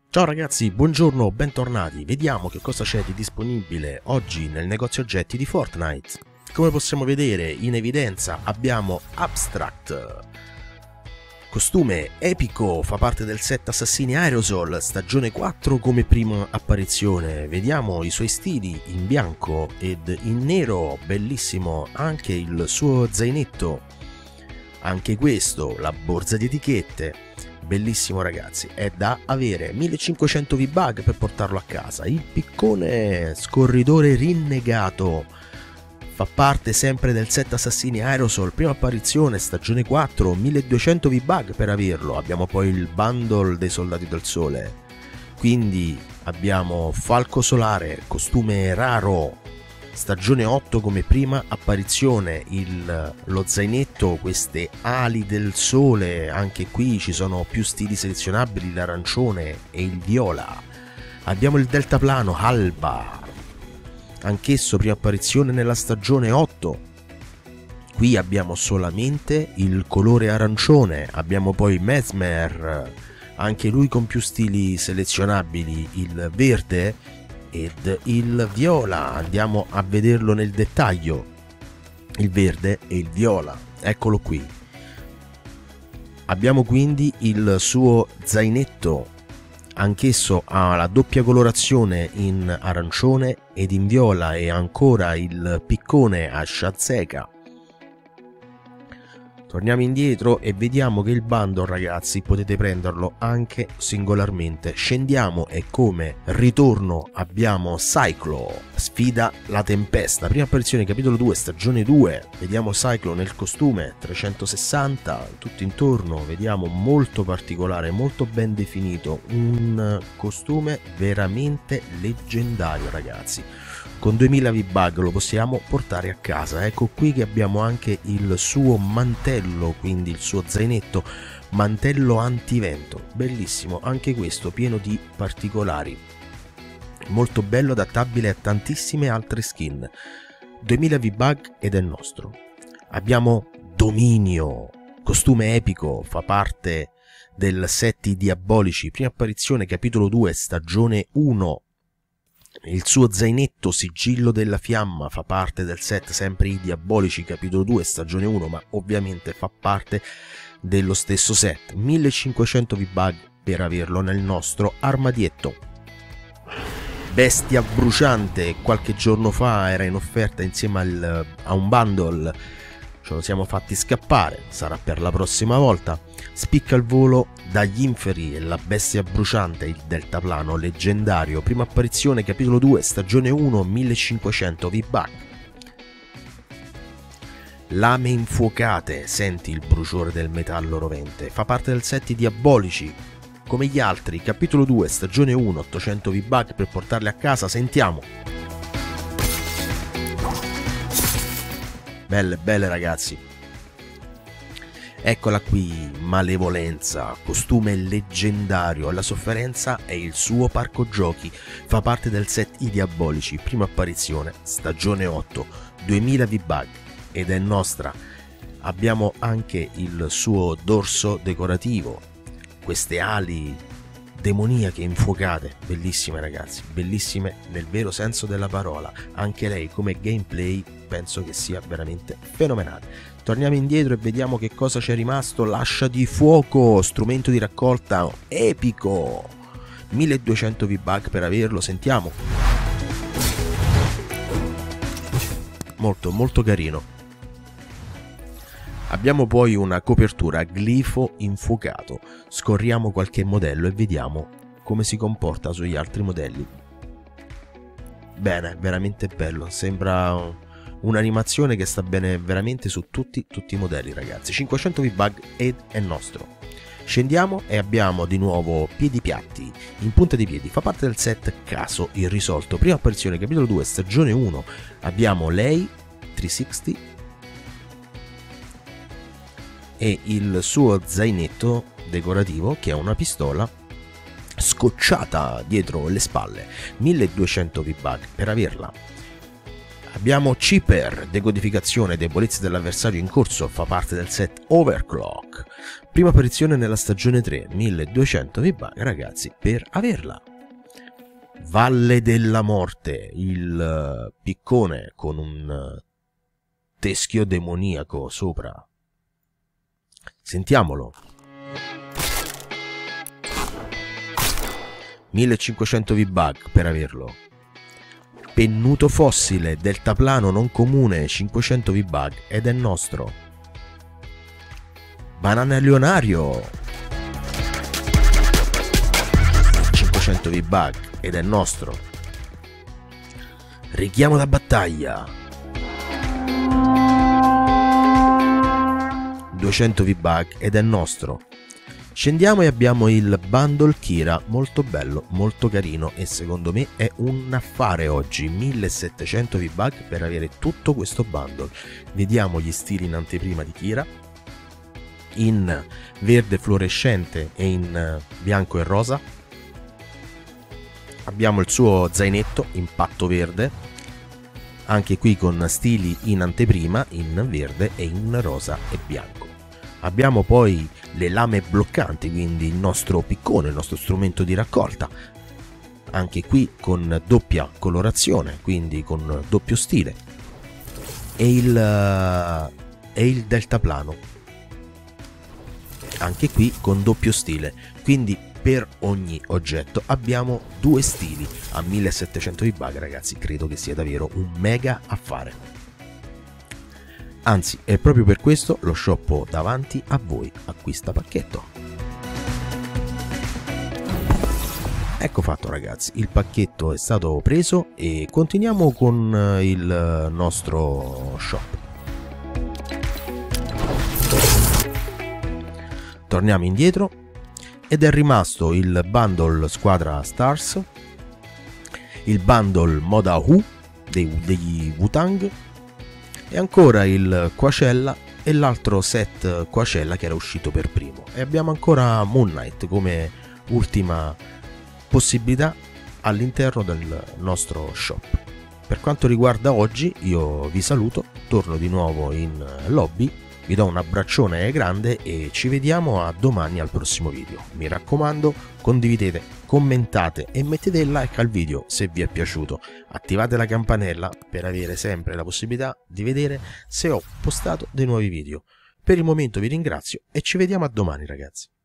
Ciao ragazzi, buongiorno, bentornati. Vediamo che cosa c'è di disponibile oggi nel negozio oggetti di Fortnite. Come possiamo vedere in evidenza abbiamo Abstract, costume epico, fa parte del set Assassini Aerosol, stagione 4 come prima apparizione. Vediamo i suoi stili in bianco ed in nero, bellissimo anche il suo zainetto, anche questo, la borsa di etichette. Bellissimo ragazzi, è da avere. 1500 V-Bug per portarlo a casa. Il piccone scorridore rinnegato fa parte sempre del set Assassini Aerosol, prima apparizione, stagione 4, 1200 V-Bug per averlo. Abbiamo poi il bundle dei Soldati del Sole, quindi abbiamo Falco Solare, costume raro, stagione 8 come prima apparizione, lo zainetto, queste ali del sole, anche qui ci sono più stili selezionabili, l'arancione e il viola. Abbiamo il deltaplano Alba, anch'esso prima apparizione nella stagione 8. Qui abbiamo solamente il colore arancione. Abbiamo poi Mesmer, anche lui con più stili selezionabili, il verde ed il viola. Andiamo a vederlo nel dettaglio, il verde e il viola, eccolo qui. Abbiamo quindi il suo zainetto, anch'esso ha la doppia colorazione in arancione ed in viola, e ancora il piccone a Shazeka. Torniamo indietro e vediamo che il bundle, ragazzi, potete prenderlo anche singolarmente. Scendiamo e come ritorno abbiamo Cyclo, sfida la tempesta, prima apparizione capitolo 2 stagione 2. Vediamo Cyclo nel costume 360, tutto intorno, vediamo molto particolare, molto ben definito, un costume veramente leggendario ragazzi. Con 2000 V-Bug lo possiamo portare a casa. Ecco qui che abbiamo anche il suo mantello, quindi il suo zainetto, mantello antivento, bellissimo anche questo, pieno di particolari, molto bello, adattabile a tantissime altre skin. 2000 V-Bug ed è nostro. Abbiamo Dominio, costume epico, fa parte del set I Diabolici, prima apparizione capitolo 2 stagione 1. Il suo zainetto Sigillo della Fiamma fa parte del set sempre I Diabolici capitolo 2 stagione 1, ma ovviamente fa parte dello stesso set. 1500 V-Bug per averlo nel nostro armadietto. Bestia bruciante, qualche giorno fa era in offerta insieme a un bundle, ce lo siamo fatti scappare, sarà per la prossima volta. Spicca il volo dagli inferi e la bestia bruciante, il deltaplano leggendario, prima apparizione capitolo 2 stagione 1, 1500 V-Bug. Lame infuocate, senti il bruciore del metallo rovente, fa parte del set I Diabolici come gli altri, capitolo 2 stagione 1, 800 V-Bug per portarli a casa. Sentiamo. Belle belle ragazzi. Eccola qui, Malevolenza, costume leggendario, la sofferenza è il suo parco giochi, fa parte del set I Diabolici, prima apparizione, stagione 8, 2000 V-Bug ed è nostra. Abbiamo anche il suo dorso decorativo, queste ali demoniache infuocate, bellissime ragazzi, bellissime nel vero senso della parola, anche lei come gameplay penso che sia veramente fenomenale. Torniamo indietro e vediamo che cosa c'è rimasto. L'ascia di fuoco, strumento di raccolta epico, 1200 V-Bug per averlo, sentiamo. Molto molto carino. Abbiamo poi una copertura glifo infuocato, scorriamo qualche modello e vediamo come si comporta sugli altri modelli. Bene, veramente bello, sembra un'animazione che sta bene veramente su tutti i modelli ragazzi. 500 V-Bug ed è nostro. Scendiamo e abbiamo di nuovo Piedi Piatti in punta di piedi, fa parte del set Caso Irrisolto, prima apparizione capitolo 2 stagione 1. Abbiamo lei 360 e il suo zainetto decorativo che è una pistola scocciata dietro le spalle, 1200 V-Bug per averla. Abbiamo Cheaper, decodificazione, debolezza dell'avversario in corso, fa parte del set Overclock. Prima apparizione nella stagione 3, 1200 V-Bucks ragazzi per averla. Valle della Morte, il piccone con un teschio demoniaco sopra. Sentiamolo. 1500 V-Bucks per averlo. Pennuto fossile, deltaplano non comune, 500 V-Bucks ed è nostro. Banana Leonario, 500 V-Bucks ed è nostro. Richiamo da battaglia, 200 V-Bucks ed è nostro. Scendiamo e abbiamo il bundle Kira, molto bello, molto carino e secondo me è un affare oggi. 1700 V-Bucks per avere tutto questo bundle. Vediamo gli stili in anteprima di Kira, in verde fluorescente e in bianco e rosa. Abbiamo il suo zainetto in patto verde, anche qui con stili in anteprima in verde e in rosa e bianco. Abbiamo poi le lame bloccanti, quindi il nostro piccone, il nostro strumento di raccolta, anche qui con doppia colorazione, quindi con doppio stile, e il deltaplano, anche qui con doppio stile, quindi per ogni oggetto abbiamo due stili a 1700 V-Bucks ragazzi, credo che sia davvero un mega affare. Anzi, è proprio per questo lo shoppo davanti a voi acquista pacchetto. Ecco fatto ragazzi, il pacchetto è stato preso e continuiamo con il nostro shop. Torniamo indietro ed è rimasto il bundle Squadra Stars, il bundle Moda Hu degli Wu-Tang, e ancora il Quacella e l'altro set Quacella che era uscito per primo, e abbiamo ancora Moon Knight come ultima possibilità all'interno del nostro shop. Per quanto riguarda oggi io vi saluto, torno di nuovo in lobby, vi do un abbraccione grande e ci vediamo a domani al prossimo video. Mi raccomando, condividete, commentate e mettete il like al video se vi è piaciuto. Attivate la campanella per avere sempre la possibilità di vedere se ho postato dei nuovi video. Per il momento vi ringrazio e ci vediamo a domani ragazzi.